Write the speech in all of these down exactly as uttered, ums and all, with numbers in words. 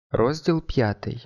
Розділ п'ятий.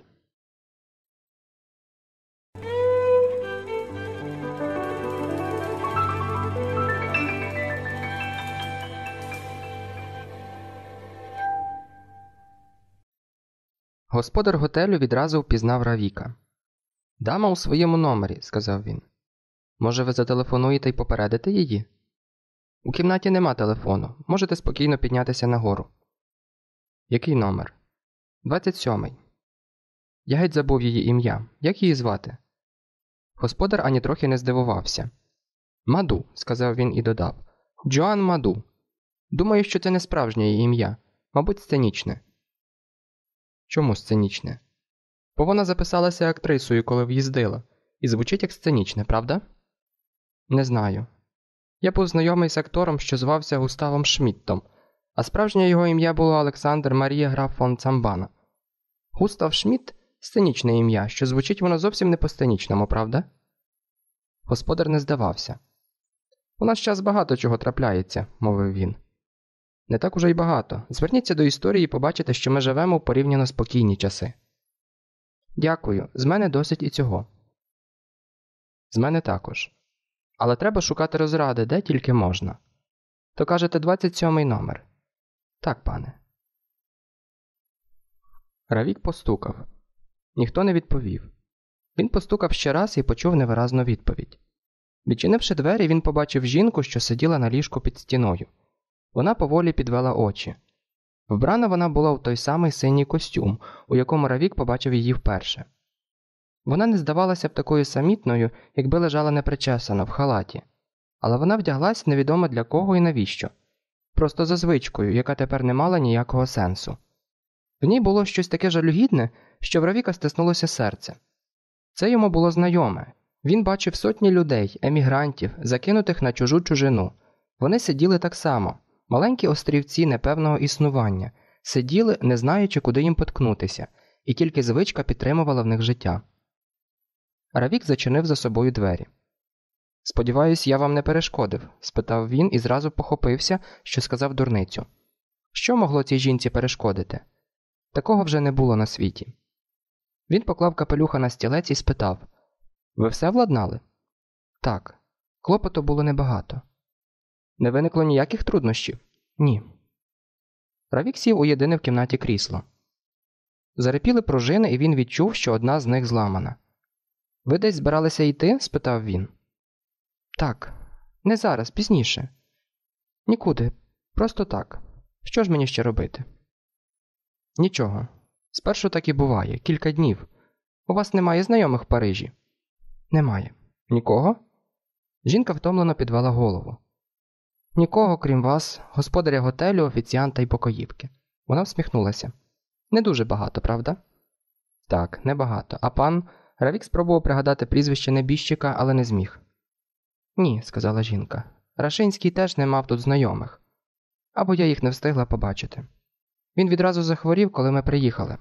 Господар готелю відразу впізнав Равіка. «Дама у своєму номері», – сказав він. «Може, ви зателефонуєте й попередите її?» «У кімнаті нема телефону. Можете спокійно піднятися нагору». «Який номер?» «двадцять сьомий». Я геть забув її ім'я. Як її звати? Господар ані трохи не здивувався. «Маду», – сказав він і додав. «Джоан Маду. Думаю, що це не справжнє її ім'я. Мабуть, сценічне». «Чому сценічне?» «Бо вона записалася актрисою, коли в'їздила. І звучить як сценічне, правда?» «Не знаю. Я був знайомий з актором, що звався Густавом Шмідтом, а справжнє його ім'я було Олександр Марія граф фон Цамбана. Густав Шмідт – сценічне ім'я, що звучить воно зовсім не по-сценічному, правда?» Господар не здавався. «У наш час багато чого трапляється», – мовив він. «Не так уже й багато. Зверніться до історії і побачите, що ми живемо в порівняно спокійні часи». «Дякую. З мене досить і цього». «З мене також. Але треба шукати розради, де тільки можна. То кажете, двадцять сьомий номер?» «Так, пане». Равік постукав. Ніхто не відповів. Він постукав ще раз і почув невиразну відповідь. Відчинивши двері, він побачив жінку, що сиділа на ліжку під стіною. Вона поволі підвела очі. Вбрана вона була в той самий синій костюм, у якому Равік побачив її вперше. Вона не здавалася б такою самітною, якби лежала непричесана, в халаті. Але вона вдяглась невідомо для кого і навіщо. Просто за звичкою, яка тепер не мала ніякого сенсу. В ній було щось таке жалюгідне, що в Равіка стиснулося серце. Це йому було знайоме. Він бачив сотні людей, емігрантів, закинутих на чужу чужину. Вони сиділи так само, маленькі острівці непевного існування, сиділи, не знаючи, куди їм поткнутися, і тільки звичка підтримувала в них життя. Равік зачинив за собою двері. «Сподіваюсь, я вам не перешкодив?» – спитав він і зразу похопився, що сказав дурницю. Що могло цій жінці перешкодити? Такого вже не було на світі. Він поклав капелюха на стілець і спитав. «Ви все владнали?» «Так. Клопоту було небагато». «Не виникло ніяких труднощів?» «Ні». Равік сів у єдине в кімнаті крісло. Зарипіли пружини, і він відчув, що одна з них зламана. «Ви десь збиралися йти?» – спитав він. «Так. Не зараз, пізніше». «Нікуди. Просто так. Що ж мені ще робити?» «Нічого. Спершу так і буває. Кілька днів. У вас немає знайомих в Парижі?» «Немає». «Нікого?» Жінка втомлено підвела голову. «Нікого, крім вас, господаря готелю, офіціанта і покоївки». Вона всміхнулася. «Не дуже багато, правда?» «Так, небагато. А пан...» Равік спробував пригадати прізвище небіжчика, але не зміг. «Ні», – сказала жінка. «Рашинський теж не мав тут знайомих. Або я їх не встигла побачити. Він відразу захворів, коли ми приїхали».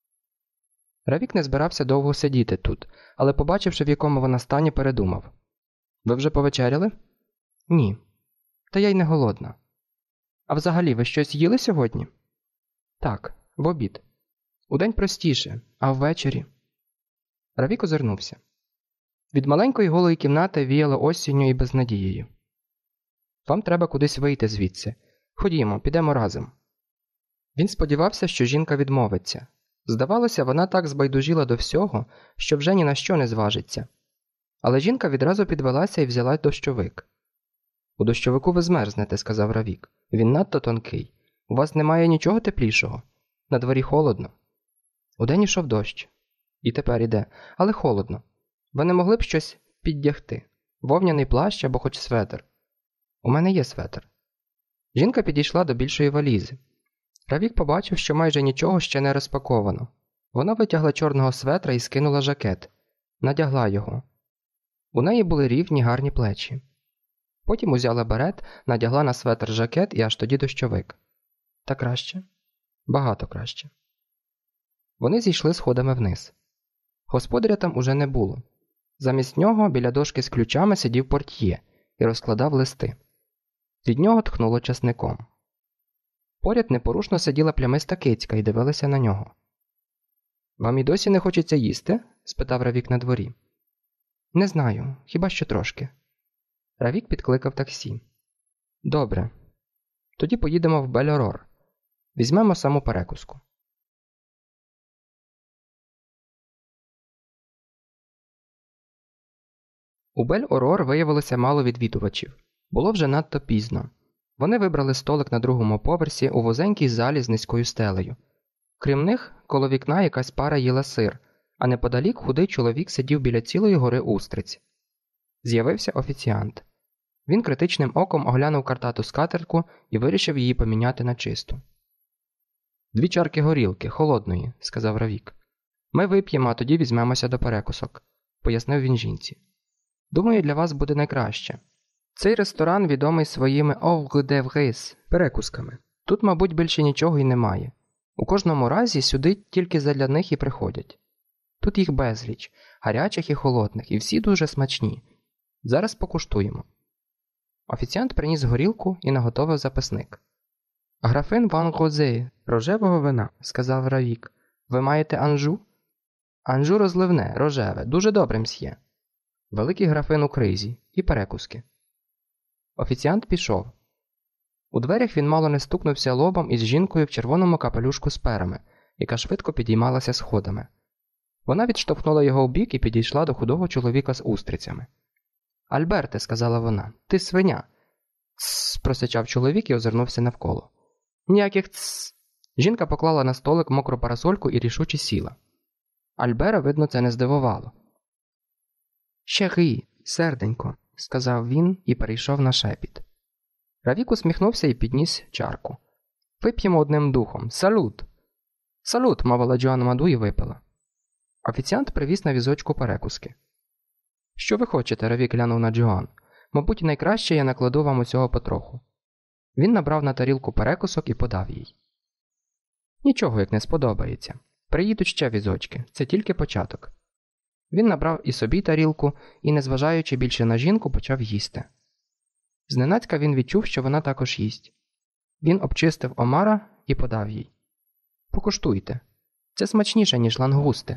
Равік не збирався довго сидіти тут, але, побачивши, в якому вона стані, передумав. «Ви вже повечеряли?» «Ні. Та я й не голодна». «А взагалі, ви щось їли сьогодні?» «Так, в обід. Удень простіше, а ввечері...» Равік озирнувся. Від маленької голої кімнати віяло осінню і безнадією. «Вам треба кудись вийти звідси. Ходімо, підемо разом». Він сподівався, що жінка відмовиться. Здавалося, вона так збайдужіла до всього, що вже ні на що не зважиться. Але жінка відразу підвелася і взяла дощовик. «У дощовику ви змерзнете», – сказав Равік. «Він надто тонкий. У вас немає нічого теплішого. На дворі холодно». Удень ішов дощ. І тепер іде, але холодно. Ви не могли б щось піддягти? Вовняний плащ або хоч светр? У мене є светр. Жінка підійшла до більшої валізи. Равік побачив, що майже нічого ще не розпаковано. Вона витягла чорного светра і скинула жакет. Надягла його. У неї були рівні гарні плечі. Потім узяла берет, надягла на светр жакет і аж тоді дощовик. Та краще? Багато краще. Вони зійшли сходами вниз. Господаря там уже не було. Замість нього біля дошки з ключами сидів портьє і розкладав листи. Від нього тхнуло часником. Поряд непорушно сиділа плямиста кицька і дивилася на нього. Вам і досі не хочеться їсти? Спитав Равік на дворі. Не знаю, хіба що трошки. Равік підкликав таксі. Добре. Тоді поїдемо в Бель-Орор. Візьмемо саму перекуску. У Бель-Орор виявилося мало відвідувачів. Було вже надто пізно. Вони вибрали столик на другому поверсі у вузенькій залі з низькою стелею. Крім них, коло вікна якась пара їла сир, а неподалік худий чоловік сидів біля цілої гори устриць. З'явився офіціант. Він критичним оком оглянув картату скатертку і вирішив її поміняти на чисту. «Дві чарки горілки, холодної», – сказав Равік. «Ми вип'ємо, а тоді візьмемося до перекусок», – пояснив він жінці. «Думаю, для вас буде найкраще. Цей ресторан відомий своїми «Овр де врис» – перекусками. Тут, мабуть, більше нічого й немає. У кожному разі сюди тільки задля них і приходять. Тут їх безліч, гарячих і холодних, і всі дуже смачні. Зараз покуштуємо». Офіціант приніс горілку і наготовив записник. «Графин Ван Розе, рожевого вина», – сказав Равік. «Ви маєте анжу?» «Анжу розливне, рожеве, дуже добре, мсьє». «Великий графин у кризі і перекуски». Офіціант пішов. У дверях він мало не стукнувся лобом із жінкою в червоному капелюшку з перами, яка швидко підіймалася сходами. Вона відштовхнула його вбік і підійшла до худого чоловіка з устрицями. «Альберте», – сказала вона, – «ти свиня». «Тсс», – просичав чоловік і озирнувся навколо. «Ніяких тсс». Жінка поклала на столик мокру парасольку і рішуче сіла. Альбера, видно, це не здивувало. «Шері, серденько», – сказав він і перейшов на шепіт. Равік усміхнувся і підніс чарку. «Вип'ємо одним духом. Салют!» «Салют!» – мовила Джоан Маду і випила. Офіціант привіз на візочку перекуски. «Що ви хочете?» – Равік глянув на Джоан. «Мабуть, найкраще я накладу вам усього потроху». Він набрав на тарілку перекусок і подав їй. «Нічого, як не сподобається. Приїдуть ще візочки. Це тільки початок». Він набрав і собі тарілку і, незважаючи більше на жінку, почав їсти. Зненацька він відчув, що вона також їсть. Він обчистив омара і подав їй. «Покуштуйте. Це смачніше, ніж лангусти».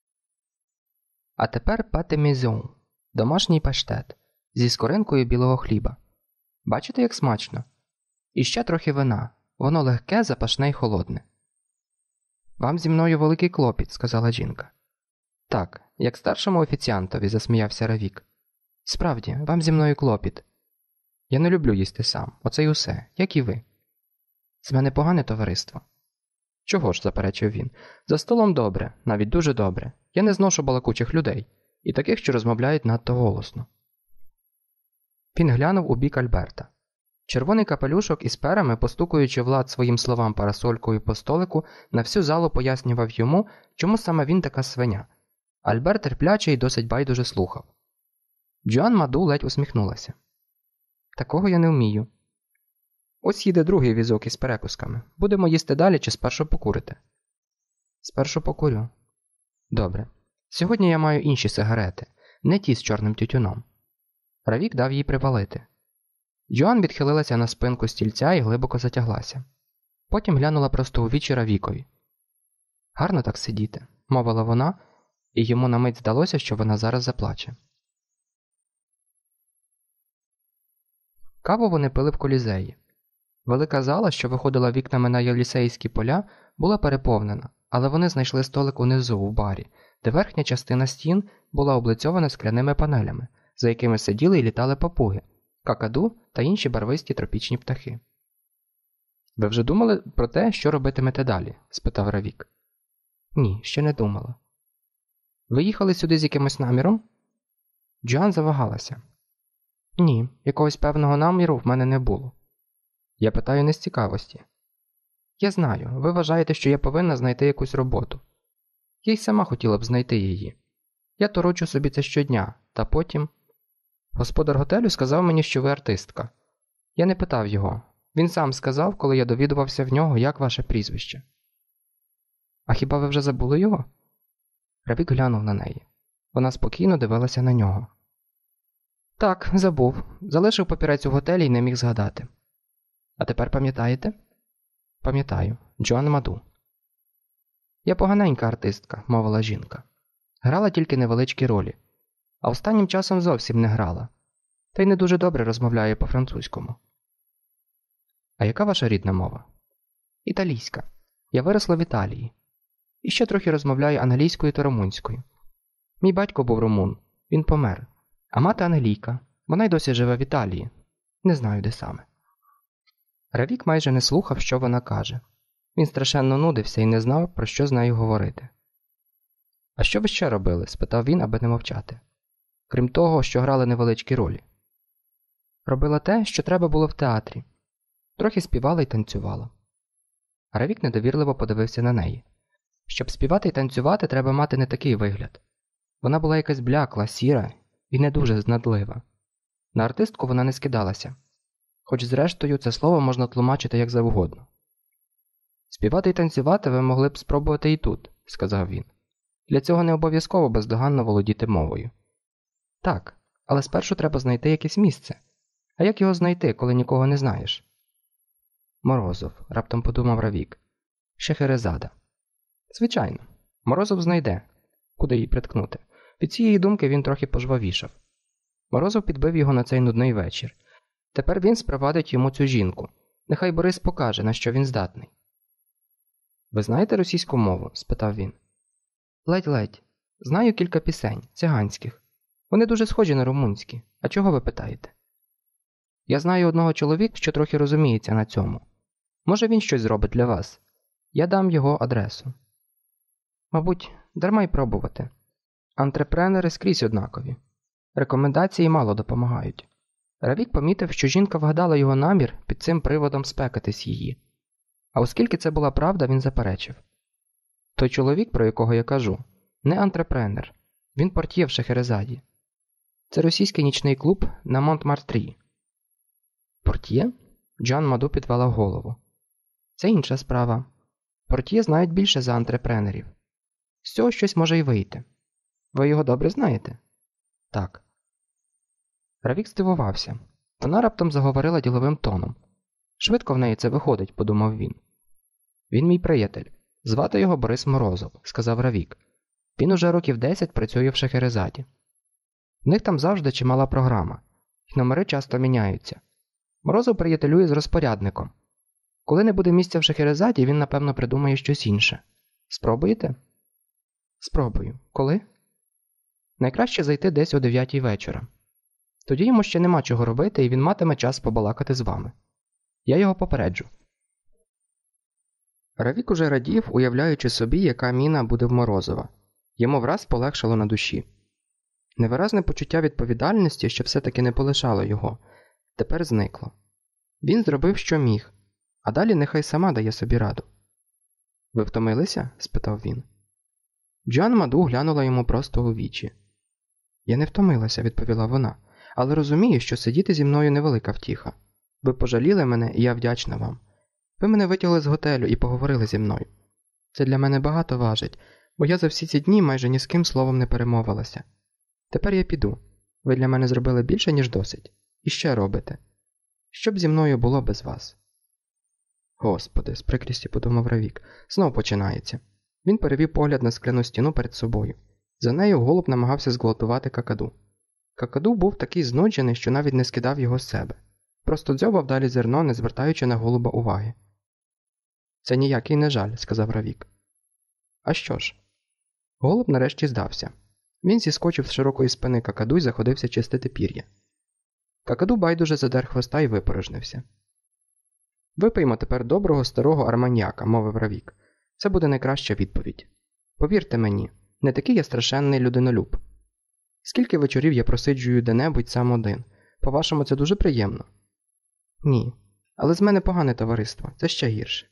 А тепер пате мезон – домашній паштет зі скоринкою білого хліба. Бачите, як смачно? І ще трохи вина. Воно легке, запашне й холодне. «Вам зі мною великий клопіт», – сказала жінка. «Так, як старшому офіціантові», – засміявся Равік. «Справді, вам зі мною клопіт. Я не люблю їсти сам. Оце й усе, як і ви». «З мене погане товариство». «Чого ж?» – заперечив він. «За столом добре, навіть дуже добре. Я не зношу балакучих людей. І таких, що розмовляють надто голосно». Він глянув у бік Альберта. Червоний капелюшок із перами, постукуючи Влад своїм словам парасолькою по столику, на всю залу пояснював йому, чому саме він така свиня. Альберт терпляче й досить байдуже слухав. Джоан Маду ледь усміхнулася. «Такого я не вмію». «Ось їде другий візок із перекусками. Будемо їсти далі чи спершу покурите?» «Спершу покурю». «Добре. Сьогодні я маю інші сигарети, не ті з чорним тютюном». Равік дав їй припалити. Джоан відхилилася на спинку стільця і глибоко затяглася. Потім глянула просто у вічі Равікові. «Гарно так сидіти», – мовила вона, і йому на мить здалося, що вона зараз заплаче. Каву вони пили в колізеї. Велика зала, що виходила вікнами на Єлісейські поля, була переповнена, але вони знайшли столик унизу, в барі, де верхня частина стін була облицьована скляними панелями, за якими сиділи і літали папуги, какаду та інші барвисті тропічні птахи. «Ви вже думали про те, що робитимете далі?» – спитав Равік. «Ні, ще не думала». «Ви їхали сюди з якимось наміром?» Джоан завагалася. «Ні, якогось певного наміру в мене не було». «Я питаю не з цікавості». «Я знаю, ви вважаєте, що я повинна знайти якусь роботу. Я й сама хотіла б знайти її. Я торочу собі це щодня, та потім...» «Господар готелю сказав мені, що ви артистка». Я не питав його. Він сам сказав, коли я довідувався в нього, як ваше прізвище. «А хіба ви вже забули його?» Равік глянув на неї. Вона спокійно дивилася на нього. «Так, забув. Залишив папірець у готелі і не міг згадати». «А тепер пам'ятаєте?» «Пам'ятаю. Джоан Маду». Я поганенька артистка, мовила жінка. Грала тільки невеличкі ролі. А останнім часом зовсім не грала. Та й не дуже добре розмовляє по-французькому. А яка ваша рідна мова? Італійська. Я виросла в Італії. І ще трохи розмовляю англійською та румунською. Мій батько був румун. Він помер. А мати англійка. Вона й досі живе в Італії. Не знаю, де саме. Равік майже не слухав, що вона каже. Він страшенно нудився і не знав, про що з нею говорити. «А що ви ще робили?» – спитав він, аби не мовчати. Крім того, що грали невеличкі ролі. Робила те, що треба було в театрі. Трохи співала й танцювала. Равік недовірливо подивився на неї. Щоб співати й танцювати, треба мати не такий вигляд. Вона була якась блякла, сіра і не дуже знадлива. На артистку вона не скидалася. Хоч зрештою це слово можна тлумачити як завгодно. «Співати й танцювати ви могли б спробувати і тут», – сказав він. «Для цього не обов'язково бездоганно володіти мовою». «Так, але спершу треба знайти якесь місце. А як його знайти, коли нікого не знаєш?» «Морозов», – раптом подумав Равік. «Шехерезада». «Звичайно. Морозов знайде. Куди її приткнути?» Від цієї думки він трохи пожвавішав. Морозов підбив його на цей нудний вечір. Тепер він спровадить йому цю жінку. Нехай Борис покаже, на що він здатний. «Ви знаєте російську мову?» – спитав він. «Ледь-ледь. Знаю кілька пісень, циганських. Вони дуже схожі на румунські. А чого ви питаєте?» «Я знаю одного чоловіка, що трохи розуміється на цьому. Може, він щось зробить для вас. Я дам його адресу». «Мабуть, дарма й пробувати. Антрепренери скрізь однакові. Рекомендації мало допомагають». Равік помітив, що жінка вгадала його намір під цим приводом спекатись її. А оскільки це була правда, він заперечив. «Той чоловік, про якого я кажу, не антрепренер. Він портьє в Шехерезаді. Це російський нічний клуб на Монтмартрі». «Портьє?» Джан Маду підвела голову. «Це інша справа. Портьє знають більше за антрепренерів. З цього щось може й вийти. Ви його добре знаєте?» «Так». Равік здивувався. Вона раптом заговорила діловим тоном. «Швидко в неї це виходить», – подумав він. «Він мій приятель. Звати його Борис Морозов», – сказав Равік. «Він уже років десять працює в Шехерезаді. В них там завжди чимала програма. І номери часто міняються. Морозов приятелює з розпорядником. Коли не буде місця в Шехерезаді, він, напевно, придумає щось інше. Спробуєте?» «Спробую. Коли?» «Найкраще зайти десь о дев'ятій вечора. Тоді йому ще нема чого робити, і він матиме час побалакати з вами. Я його попереджу». Равік уже радів, уявляючи собі, яка міна буде в Морозова. Йому враз полегшало на душі. Невиразне почуття відповідальності, що все-таки не полишало його, тепер зникло. Він зробив, що міг, а далі нехай сама дає собі раду. «Ви втомилися?» – спитав він. Джан Маду глянула йому просто у вічі. «Я не втомилася», – відповіла вона, – «але розумію, що сидіти зі мною невелика втіха. Ви пожаліли мене, і я вдячна вам. Ви мене витягли з готелю і поговорили зі мною. Це для мене багато важить, бо я за всі ці дні майже ні з ким словом не перемовилася. Тепер я піду. Ви для мене зробили більше, ніж досить. І ще робите. Що б зі мною було без вас?» «Господи», – з прикрістю подумав Равік, – знов починається». Він перевів погляд на скляну стіну перед собою. За нею голуб намагався зґвалтувати какаду. Какаду був такий знуджений, що навіть не скидав його з себе. Просто дзьобав далі зерно, не звертаючи на голуба уваги. «Це ніякий не жаль», – сказав Равік. «А що ж?» Голуб нарешті здався. Він зіскочив з широкої спини какаду і заходився чистити пір'я. Какаду байдуже задер хвоста і випорожнився. «Випиймо тепер доброго старого арманьяка», – мовив Равік. «Це буде найкраща відповідь. Повірте мені, не такий я страшенний людинолюб. Скільки вечорів я просиджую де-небудь сам один. По-вашому, це дуже приємно?» «Ні. Але з мене погане товариство. Це ще гірше».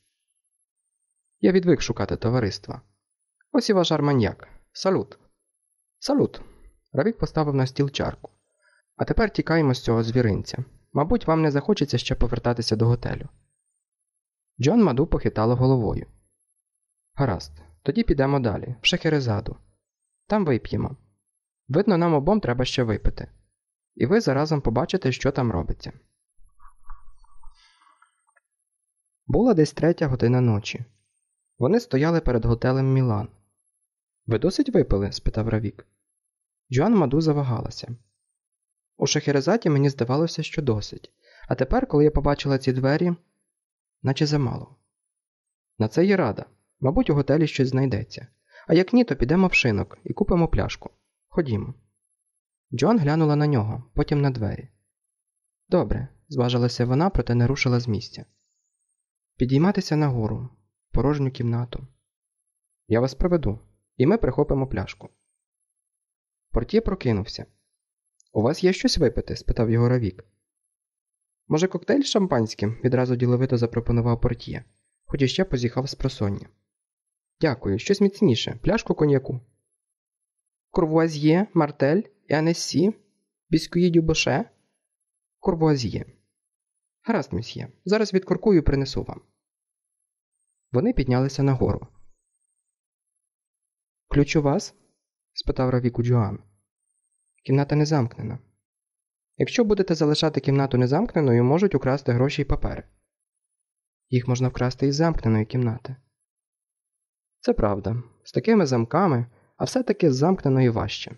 «Я відвик шукати товариства. Ось і ваш арманьяк. Салют!» «Салют!» Равік поставив на стіл чарку. «А тепер тікаємо з цього звіринця. Мабуть, вам не захочеться ще повертатися до готелю». Джан Маду похитала головою. «Гаразд. Тоді підемо далі, в Шехерезаду. Там вип'ємо. Видно, нам обом треба ще випити. І ви заразом побачите, що там робиться». Була десь третя година ночі. Вони стояли перед готелем Мілан. «Ви досить випили?» – спитав Равік. Джоан Маду завагалася. У Шахерезаді мені здавалося, що досить. А тепер, коли я побачила ці двері, наче замало. На це є рада. Мабуть, у готелі щось знайдеться. А як ні, то підемо в шинок і купимо пляшку. Ходімо. Джоан глянула на нього, потім на двері. Добре, зважилася вона, проте не рушила з місця. Підійматися нагору, в порожню кімнату. Я вас проведу, і ми прихопимо пляшку. Портьє прокинувся. У вас є щось випити? Спитав його Равік. Може, коктейль з шампанським? Відразу діловито запропонував портьє, хоч іще позіхав з просоння. Дякую, щось міцніше, пляшку коньяку. Курвуазьє, Мартель, Анессі, біскуї дюбоше? Курвуазьє. Гаразд, мсьє, зараз відкуркую і принесу вам. Вони піднялися нагору. Ключ у вас? Спитав Равік у Джоан. Кімната не замкнена. Якщо будете залишати кімнату незамкненою, можуть украсти гроші й папери. Їх можна вкрасти із замкненої кімнати. Це правда. З такими замками, а все-таки з замкненої важче.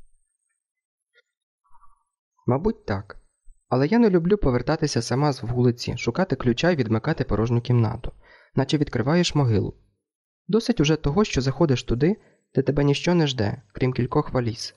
Мабуть, так. Але я не люблю повертатися сама з вулиці, шукати ключа й відмикати порожню кімнату, наче відкриваєш могилу. Досить уже того, що заходиш туди, де тебе ніщо не жде, крім кількох валіз.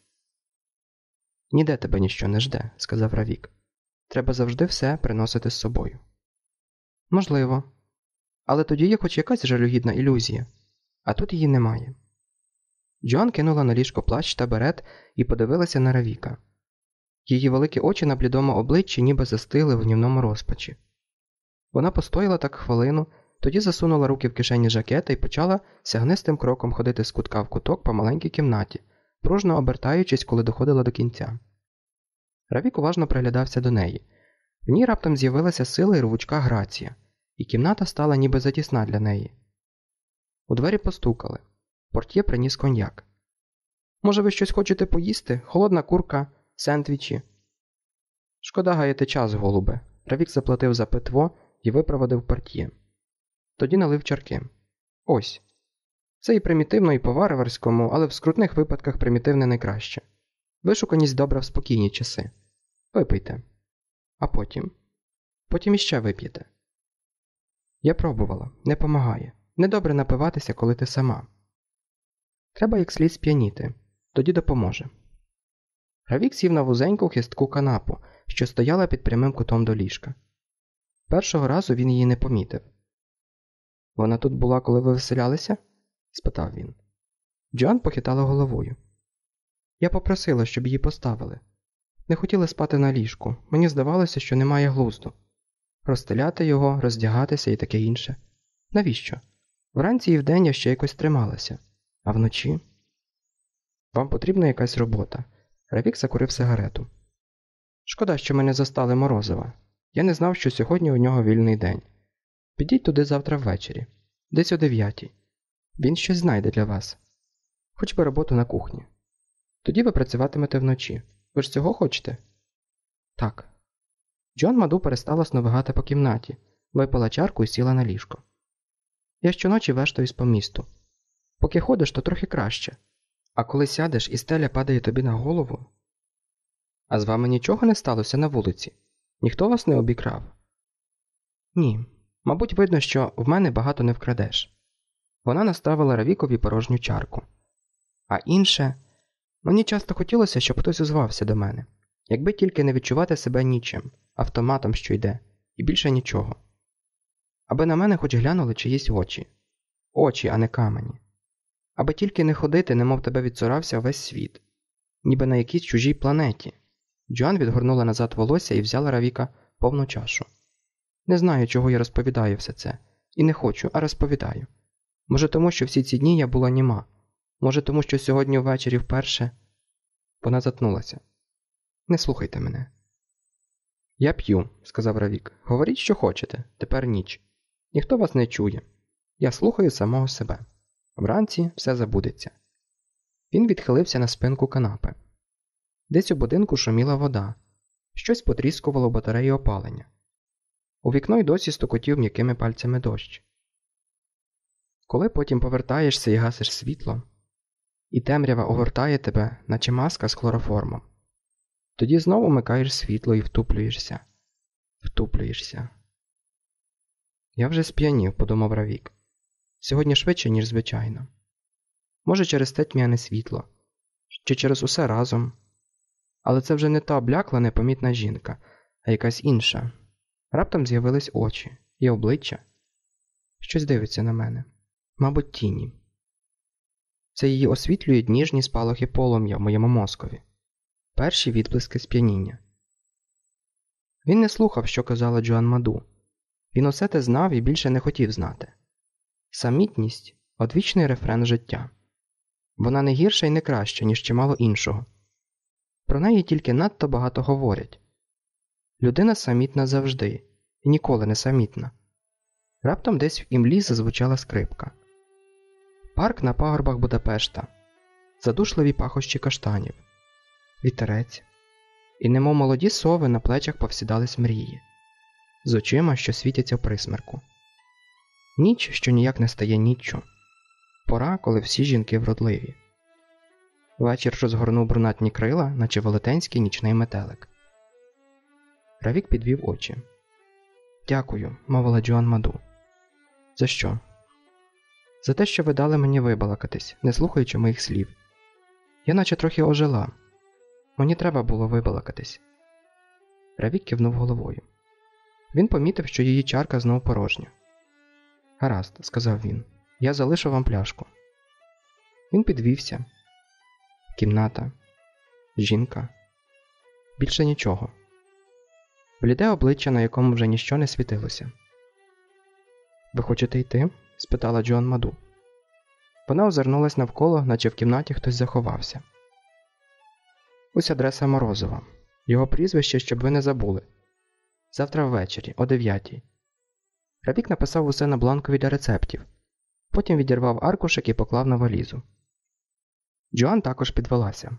Ніде тебе ніщо не жде, сказав Равік. Треба завжди все приносити з собою. Можливо. Але тоді є хоч якась жалюгідна ілюзія. А тут її немає. Джоан кинула на ліжко плащ та берет і подивилася на Равіка. Її великі очі на блідому обличчі ніби застигли в гнівному розпачі. Вона постояла так хвилину, тоді засунула руки в кишені жакета і почала сягнистим кроком ходити з кутка в куток по маленькій кімнаті, пружно обертаючись, коли доходила до кінця. Равік уважно приглядався до неї. В ній раптом з'явилася сила і рвучка грація, і кімната стала ніби затісна для неї. У двері постукали. Портьє приніс коньяк. «Може, ви щось хочете поїсти? Холодна курка, сендвічі?» «Шкода гаяти час, голубе». Равік заплатив за питво і випроводив портьє. Тоді налив чарки. «Ось. Це і примітивно, і по-варварському, але в скрутних випадках примітивне найкраще. Вишуканість добра в спокійні часи. Випийте. А потім? Потім іще вип'єте». Я пробувала. Не помагає. Недобре напиватися, коли ти сама. Треба як слід сп'яніти. Тоді допоможе. Равік сів на вузеньку хистку канапу, що стояла під прямим кутом до ліжка. Першого разу він її не помітив. «Вона тут була, коли ви веселялися?» – спитав він. Джоан похитала головою. «Я попросила, щоб її поставили. Не хотіла спати на ліжку. Мені здавалося, що немає глузду. Розстеляти його, роздягатися і таке інше. Навіщо? Вранці і вдень я ще якось трималася. А вночі?» «Вам потрібна якась робота». Равік закурив сигарету. «Шкода, що мене застали Морозова. Я не знав, що сьогодні у нього вільний день. Підіть туди завтра ввечері. Десь о дев'ятій. Він щось знайде для вас. Хоч би роботу на кухні. Тоді ви працюватимете вночі. Ви ж цього хочете?» «Так». Джоан Маду перестала сновигати по кімнаті, випила чарку і сіла на ліжко. «Я щоночі вештаюсь по місту. Поки ходиш, то трохи краще. А коли сядеш і стеля падає тобі на голову...» «А з вами нічого не сталося на вулиці? Ніхто вас не обікрав?» «Ні. Мабуть, видно, що в мене багато не вкрадеш». Вона наставила Равікові порожню чарку. «А інше... Мені часто хотілося, щоб хтось озвався до мене. Якби тільки не відчувати себе нічим, автоматом, що йде, і більше нічого. Аби на мене хоч глянули чиїсь очі. Очі, а не камені. Аби тільки не ходити, немов тебе відцурався весь світ. Ніби на якійсь чужій планеті». Джоан відгорнула назад волосся і взяла Равіка повну чашу. «Не знаю, чого я розповідаю все це. І не хочу, а розповідаю. Може тому, що всі ці дні я була німа. Може тому, що сьогодні ввечері вперше...» Вона затнулася. «Не слухайте мене». «Я п'ю», – сказав Равік. «Говоріть, що хочете. Тепер ніч. Ніхто вас не чує. Я слухаю самого себе. Вранці все забудеться». Він відхилився на спинку канапи. Десь у будинку шуміла вода. Щось потріскувало батареї опалення. У вікно й досі стукотів м'якими пальцями дощ. Коли потім повертаєшся і гасиш світло, і темрява огортає тебе, наче маска з хлороформом, тоді знову вмикаєш світло і втуплюєшся. Втуплюєшся. Я вже сп'янів, подумав Равік. Сьогодні швидше, ніж звичайно. Може, через те тьмяне світло, чи через усе разом. Але це вже не та облякла непомітна жінка, а якась інша. Раптом з'явились очі і обличчя. Щось дивиться на мене. Мабуть, тіні. Це її освітлюють ніжні спалахи полум'я в моєму мозкові. Перші відблиски сп'яніння. Він не слухав, що казала Джоан Маду. Він усе те знав і більше не хотів знати. Самітність – одвічний рефрен життя. Вона не гірша і не краща, ніж чимало іншого. Про неї тільки надто багато говорять. Людина самітна завжди, і ніколи не самітна. Раптом десь в імлі зазвучала скрипка. Парк на пагорбах Будапешта. Задушливі пахощі каштанів. Вітерець. І немов молоді сови на плечах повсідались мрії. З очима, що світяться в присмерку. Ніч, що ніяк не стає ніччю. Пора, коли всі жінки вродливі. Вечір розгорнув брунатні крила, наче велетенський нічний метелик. Равік підвів очі. «Дякую», – мовила Джоан Маду. «За що?» «За те, що ви дали мені вибалакатись, не слухаючи моїх слів. Я наче трохи ожила. Мені треба було вибалакатись». Равік кивнув головою. Він помітив, що її чарка знов порожня. «Гаразд», – сказав він, – «я залишу вам пляшку». Він підвівся. Кімната. Жінка. Більше нічого. Бліде обличчя, на якому вже ніщо не світилося. «Ви хочете йти?» – спитала Джоан Маду. Вона озирнулась навколо, наче в кімнаті хтось заховався. «Ось адреса Морозова. Його прізвище, щоб ви не забули. Завтра ввечері, о дев'ятій». Равік написав усе на бланкові для рецептів. Потім відірвав аркушик і поклав на валізу. Джоан також підвелася.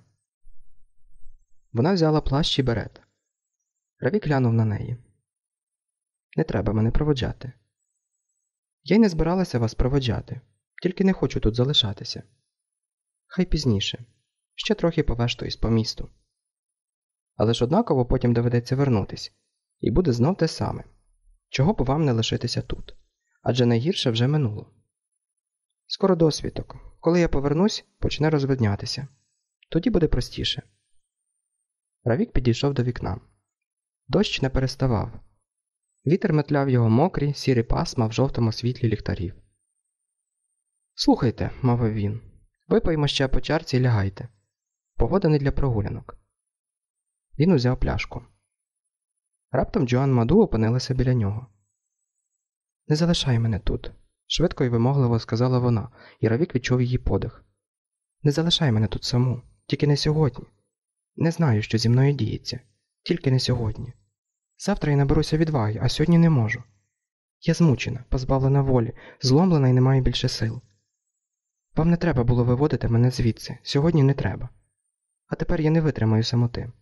Вона взяла плащ і берет. Равік глянув на неї. «Не треба мене проводжати». «Я й не збиралася вас проводжати, тільки не хочу тут залишатися. Хай пізніше. Ще трохи повештуюсь по місту. Але ж однаково потім доведеться вернутись, і буде знов те саме. Чого б вам не лишитися тут? Адже найгірше вже минуло. Скоро досвідок. Коли я повернусь, почне розвиднятися. Тоді буде простіше». Равік підійшов до вікна. Дощ не переставав. Вітер метляв його мокрі, сірі пасма в жовтому світлі ліхтарів. «Слухайте», – мовив він, – «випиймо ще по чарці і лягайте. Погода не для прогулянок». Він узяв пляшку. Раптом Джоан Маду опинилася біля нього. «Не залишай мене тут», – швидко і вимогливо сказала вона, і Равік відчув її подих. «Не залишай мене тут саму, тільки не сьогодні. Не знаю, що зі мною діється, тільки не сьогодні. Завтра я наберуся відваги, а сьогодні не можу. Я змучена, позбавлена волі, зломлена і не маю більше сил. Вам не треба було виводити мене звідси, сьогодні не треба. А тепер я не витримаю самоти».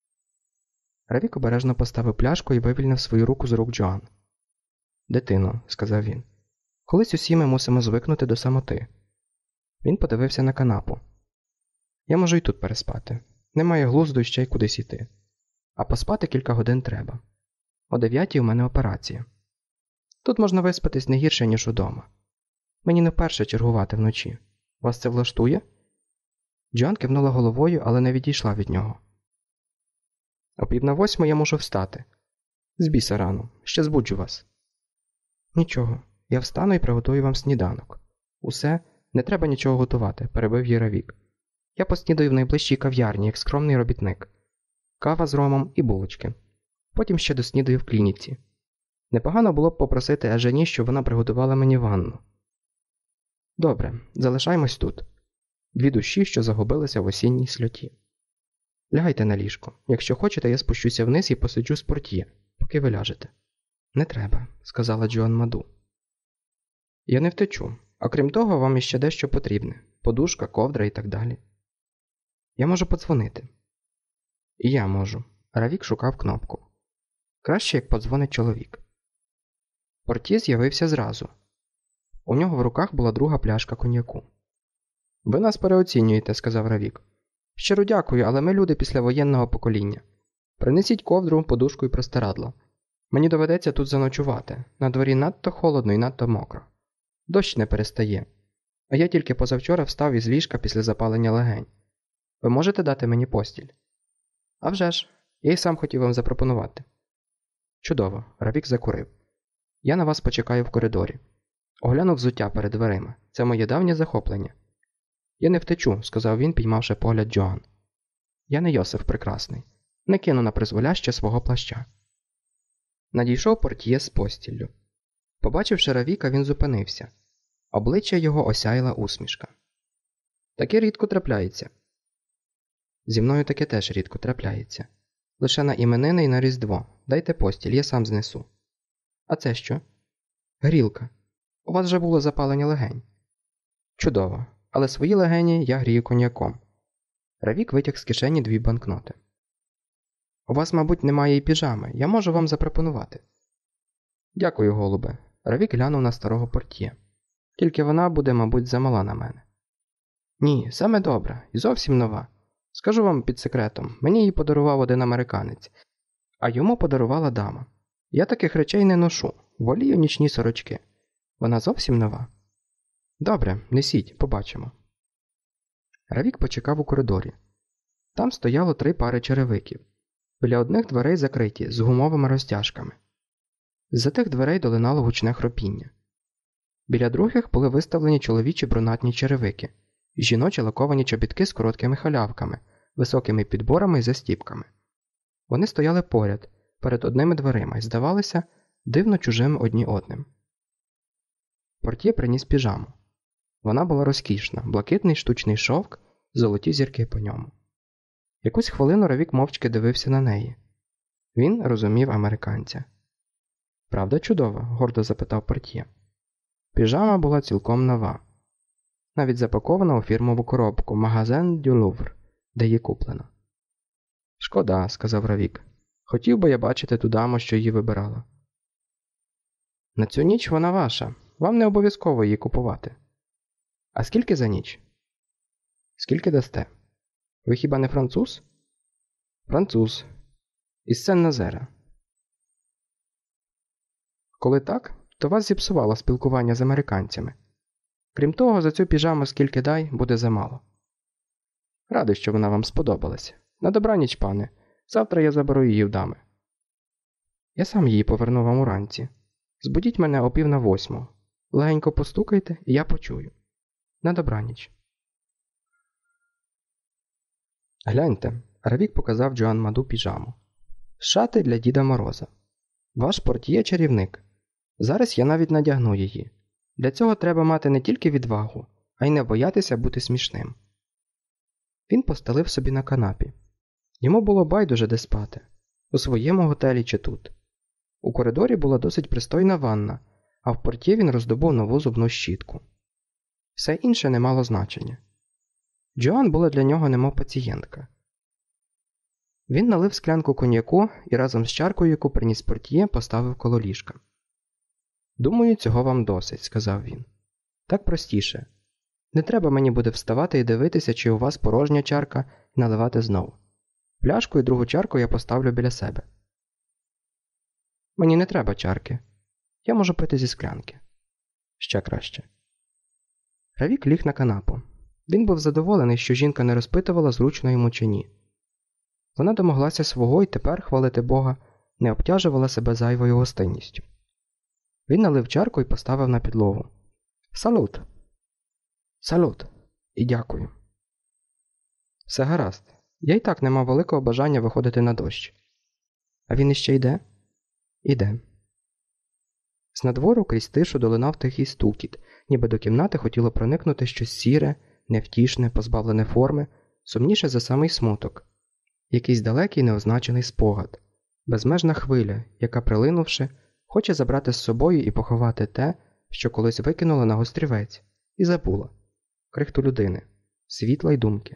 Равік обережно поставив пляшку і вивільнив свою руку з рук Джоан. «Дитино», – сказав він, – «колись усі ми мусимо звикнути до самоти». Він подивився на канапу. «Я можу й тут переспати. Немає глузду ще й кудись іти. А поспати кілька годин треба. О дев'ятій у мене операція. Тут можна виспатись не гірше, ніж удома. Мені не вперше чергувати вночі. Вас це влаштує?» Джоан кивнула головою, але не відійшла від нього. «О пів на восьму я можу встати. З біса рано. Ще збуджу вас». «Нічого. Я встану і приготую вам сніданок. Усе, не треба нічого готувати», – перебив її Равік. «Я поснідаю в найближчій кав'ярні, як скромний робітник. Кава з ромом і булочки. Потім ще доснідаю в клініці. Непогано було б попросити Ежені, щоб вона приготувала мені ванну». «Добре, залишаймось тут. Дві душі, що загубилися в осінній сльоті. Лягайте на ліжко. Якщо хочете, я спущуся вниз і посиджу з портьє, поки ви ляжете». «Не треба», – сказала Джоан Маду. «Я не втечу. А крім того, вам іще дещо потрібне. Подушка, ковдра і так далі. Я можу подзвонити». «І я можу». Равік шукав кнопку. Краще, як подзвонить чоловік. Портьє з'явився зразу. У нього в руках була друга пляшка коньяку. «Ви нас переоцінюєте», – сказав Равік. «Щиро дякую, але ми люди післявоєнного покоління. Принесіть ковдру, подушку і простирадло. Мені доведеться тут заночувати. На дворі надто холодно і надто мокро. Дощ не перестає. А я тільки позавчора встав із ліжка після запалення легень. Ви можете дати мені постіль?» «А вже ж, я й сам хотів вам запропонувати». «Чудово», – Равік закурив. «Я на вас почекаю в коридорі. Огляну взуття перед дверима. Це моє давнє захоплення». «Я не втечу», – сказав він, піймавши погляд Джоан. «Я не Йосиф Прекрасний. Не кину на призволяще свого плаща». Надійшов портьє з постіллю. Побачивши Равіка, він зупинився. Обличчя його осяяла усмішка. «Таке рідко трапляється». «Зі мною таке теж рідко трапляється. Лише на іменини і на Різдво. Дайте постіль, я сам знесу». «А це що?» «Грілка. У вас же було запалення легень». «Чудово. Але свої легені я грію коньяком». Равік витяг з кишені дві банкноти. «У вас, мабуть, немає і піжами. Я можу вам запропонувати». «Дякую, голубе». Равік глянув на старого портьє. «Тільки вона буде, мабуть, замала на мене». «Ні, саме добре. І зовсім нова. Скажу вам під секретом, мені її подарував один американець, а йому подарувала дама. Я таких речей не ношу. Волію нічні сорочки. Вона зовсім нова». «Добре, несіть, побачимо». Равік почекав у коридорі. Там стояло три пари черевиків. Біля одних дверей закриті, з гумовими розтяжками. З-за тих дверей долинало гучне хропіння. Біля других були виставлені чоловічі брунатні черевики, жіночі лаковані чобітки з короткими халявками, високими підборами і застіпками. Вони стояли поряд, перед одними дверима і здавалися дивно чужими одні одним. Портьє приніс піжаму. Вона була розкішна, блакитний штучний шовк, золоті зірки по ньому. Якусь хвилину Равік мовчки дивився на неї. Він розумів американця. «Правда чудова?» – гордо запитав портьє. Піжама була цілком нова. Навіть запакована у фірмову коробку «Магазин дю Лувр», де її куплено. «Шкода», – сказав Равік. «Хотів би я бачити ту даму, що її вибирала». «На цю ніч вона ваша. Вам не обов'язково її купувати». «А скільки за ніч?» «Скільки дасте?» «Ви хіба не француз?» «Француз. Із Сен-Назера». «Коли так, то вас зіпсувало спілкування з американцями. Крім того, за цю піжаму скільки дай, буде замало». «Радий, що вона вам сподобалася. На добраніч, пане. Завтра я заберу її в дами». «Я сам її поверну вам уранці. Збудіть мене о пів на восьму. Легенько постукайте, і я почую. На добраніч». «Гляньте», – Равік показав Джоан Маду піжаму. «Шати для Діда Мороза. Ваш портьє – чарівник. Зараз я навіть надягну її. Для цього треба мати не тільки відвагу, а й не боятися бути смішним». Він постелив собі на канапі. Йому було байдуже де спати – у своєму готелі чи тут. У коридорі була досить пристойна ванна, а в портьє він роздобув нову зубну щітку. Все інше не мало значення. Джоан була для нього немов пацієнтка. Він налив склянку коньяку і разом з чаркою, яку приніс портьє, поставив коло ліжка. «Думаю, цього вам досить», – сказав він. «Так простіше. Не треба мені буде вставати і дивитися, чи у вас порожня чарка, і наливати знову. Пляшку і другу чарку я поставлю біля себе». «Мені не треба чарки. Я можу пити зі склянки». «Ще краще». Равік ліг на канапу. Він був задоволений, що жінка не розпитувала, зручно йому чи ні. Вона домоглася свого і тепер, хвалити Бога, не обтяжувала себе зайвою гостинністю. Він налив чарку і поставив на підлогу. «Салют!» «Салют! І дякую!» «Все гаразд. Я й так не мав великого бажання виходити на дощ». «А він іще йде?» «Іде». Знадвору крізь тишу долинав тихий стукіт, ніби до кімнати хотіло проникнути щось сіре, невтішне, позбавлене форми, сумніше за самий смуток. Якийсь далекий неозначений спогад, безмежна хвиля, яка, прилинувши, хоче забрати з собою і поховати те, що колись викинула на гострівець, і забула. Крихту людини, світла й думки.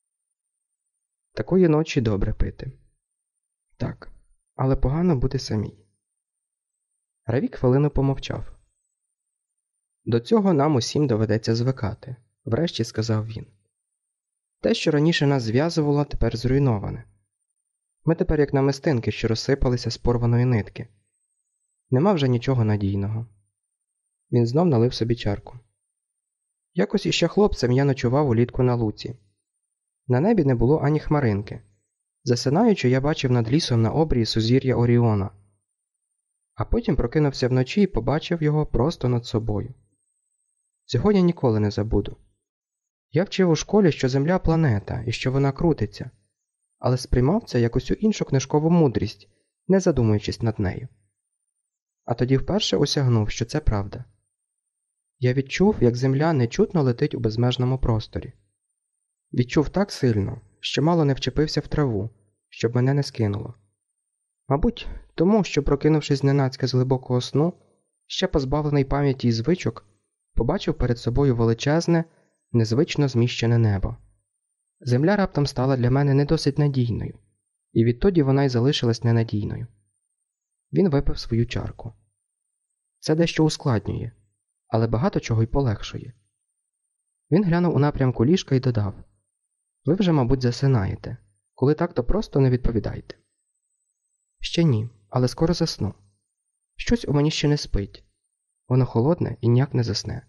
Такої ночі добре пити. Так, але погано бути самій. Равік хвилину помовчав. До цього нам усім доведеться звикати, врешті сказав він. Те, що раніше нас зв'язувало, тепер зруйноване. Ми тепер як намистинки, що розсипалися з порваної нитки. Нема вже нічого надійного. Він знов налив собі чарку. Якось іще хлопцем я ночував улітку на луці. На небі не було ані хмаринки. Засинаючи, я бачив над лісом на обрії сузір'я Оріона. А потім прокинувся вночі і побачив його просто над собою. Цього я ніколи не забуду. Я вчив у школі, що Земля – планета і що вона крутиться, але сприймав це як усю іншу книжкову мудрість, не задумуючись над нею. А тоді вперше осягнув, що це правда. Я відчув, як Земля нечутно летить у безмежному просторі. Відчув так сильно, що мало не вчепився в траву, щоб мене не скинуло. Мабуть, тому, що, прокинувшись зненацька з глибокого сну, ще позбавлений пам'яті і звичок, побачив перед собою величезне, незвично зміщене небо. Земля раптом стала для мене не досить надійною, і відтоді вона й залишилась ненадійною. Він випив свою чарку. Це дещо ускладнює, але багато чого й полегшує. Він глянув у напрямку ліжка і додав: «Ви вже, мабуть, засинаєте. Коли так, то просто не відповідайте». «Ще ні, але скоро засну. Щось у мені ще не спить. Воно холодне і ніяк не засне».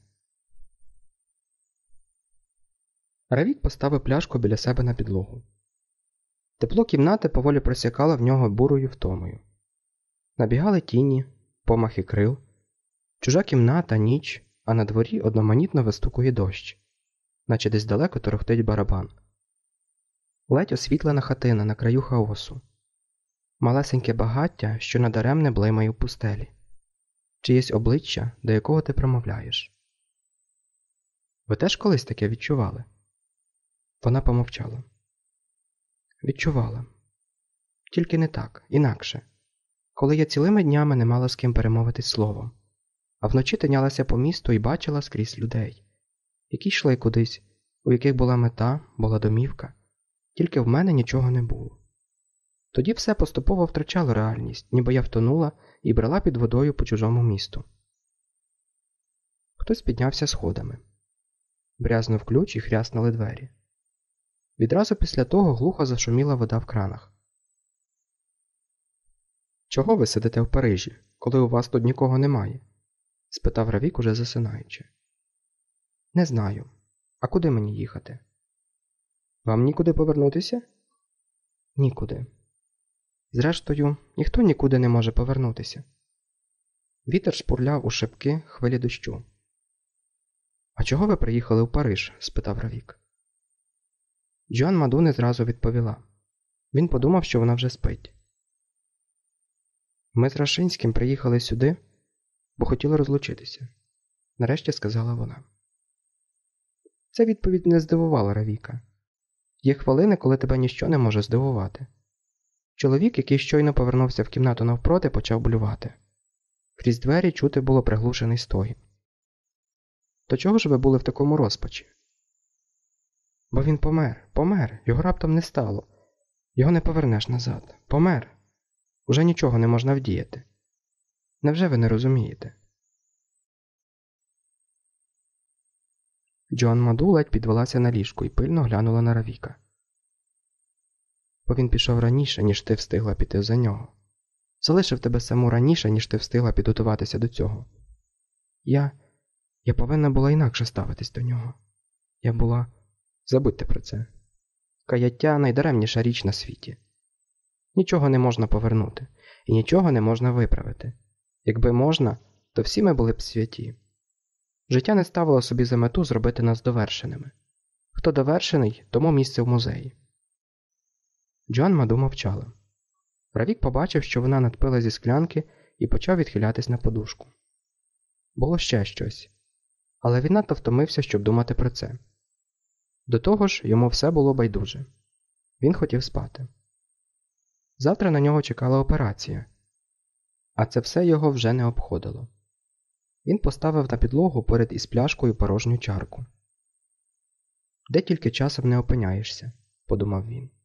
Равік поставив пляшку біля себе на підлогу. Тепло кімнати поволі просякало в нього бурою втомою. Набігали тіні, помахи крил, чужа кімната, ніч, а на дворі одноманітно вистукує дощ, наче десь далеко торохтить барабан. Ледь освітлена хатина на краю хаосу. Малесеньке багаття, що надаремне блимає в пустелі. Чиєсь обличчя, до якого ти промовляєш. Ви теж колись таке відчували? Вона помовчала. Відчувала. Тільки не так, інакше. Коли я цілими днями не мала з ким перемовитись словом, а вночі тинялася по місту і бачила скрізь людей, які йшли кудись, у яких була мета, була домівка, тільки в мене нічого не було. Тоді все поступово втрачало реальність, ніби я втонула і брела під водою по чужому місту. Хтось піднявся сходами. Брязнув ключ і хряснули двері. Відразу після того глухо зашуміла вода в кранах. «Чого ви сидите в Парижі, коли у вас тут нікого немає?» – спитав Равік, уже засинаючи. «Не знаю. А куди мені їхати?» «Вам нікуди повернутися?» «Нікуди. Зрештою, ніхто нікуди не може повернутися». Вітер шпурляв у шибки хвилі дощу. «А чого ви приїхали в Париж?» – спитав Равік. Джоан Маду не зразу відповіла. Він подумав, що вона вже спить. «Ми з Рашинським приїхали сюди, бо хотіли розлучитися», – нарешті сказала вона. Ця відповідь не здивувала Равіка. Є хвилини, коли тебе ніщо не може здивувати. Чоловік, який щойно повернувся в кімнату навпроти, почав блювати. Крізь двері чути було приглушений стогін. «То чого ж ви були в такому розпачі?» «Бо він помер, помер, його раптом не стало. Його не повернеш назад. Помер. Уже нічого не можна вдіяти. Невже ви не розумієте?» Джоан Маду ледь підвелася на ліжку і пильно глянула на Равіка. «Бо він пішов раніше, ніж ти встигла піти за нього. Залишив тебе саму раніше, ніж ти встигла підготуватися до цього. Я... я повинна була інакше ставитись до нього. Я була... Забудьте про це. Каяття – найдаремніша річ на світі. Нічого не можна повернути, і нічого не можна виправити. Якби можна, то всі ми були б святі. Життя не ставило собі за мету зробити нас довершеними. Хто довершений, тому місце в музеї». Джоан Маду мовчала. Равік побачив, що вона надпила зі склянки і почав відхилятись на подушку. Було ще щось. Але він надто втомився, щоб думати про це. До того ж, йому все було байдуже. Він хотів спати. Завтра на нього чекала операція. А це все його вже не обходило. Він поставив на підлогу поряд із пляшкою порожню чарку. «Де тільки часом не опиняєшся», – подумав він.